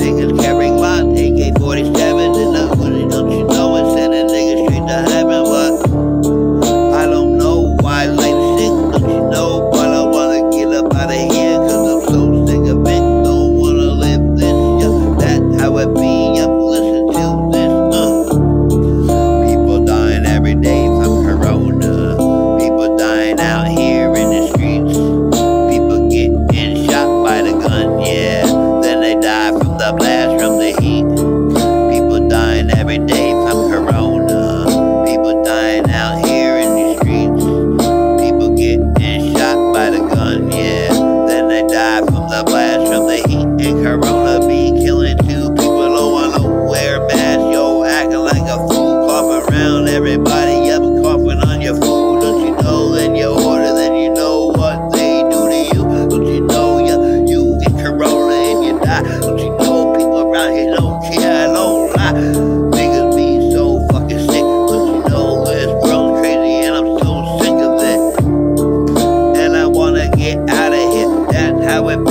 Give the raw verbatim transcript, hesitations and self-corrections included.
niggas carry Glock, A K forty-seven in the hoodie. Don't you know it's sending niggas straight to heaven? But I don't know why life sick, don't you know? But I wanna get up out of here, cause I'm so sick of it. Don't wanna live this, yeah, that's how it be. I'm listening to this, uh. People dying every day from corona. People dying out here in the streets. People getting shot by the gun, yeah. Then they die from the blast, from the heat. People dying every day from corona. People dying out here in the streets. People getting shot by the gun, yeah. Then they die from the blast, from the heat. And corona be killing too. People don't wanna wear masks, yo, acting like a fool, coughing around everybody, yep, coughing on your food. Don't you know, then you order, then you know what they do to you. Don't you know, yeah, you get corona and you die. Don't you know, people around here don't care, I don't lie. Niggas be so fucking sick. Don't you know, this world's crazy and I'm so sick of it. And I wanna get out of here, that's how it